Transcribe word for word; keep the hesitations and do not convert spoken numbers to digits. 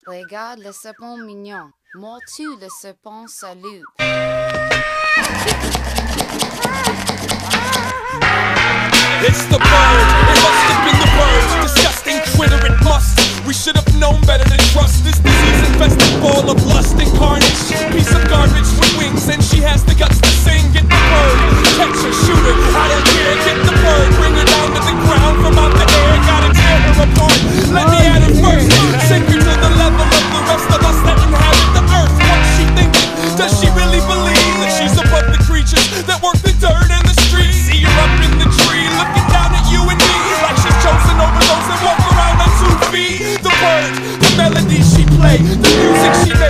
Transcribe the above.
Regarde le serpent mignon. Mords-tu le serpent salue? It's the bird, it must have been the bird. Disgusting critter, it must. We should have known better than trust this disease-infested ball of lust and carnage. Piece of garbage with wings, and she has the guts to sing. Get the bird, catch her, shoot her, I don't care. Get the bird, bring her down to the ground from out the air. Gotta tear her apart, let me at her first. Sink her to the level of the rest of us that inhabit the earth. What's she thinking? Does she really believe that she's above the creatures that work the dirt and the streets? See her up in the tree, looking down at you and me, like she's chosen over those that walk around on two feet. The bird, the melody she play, the music she made.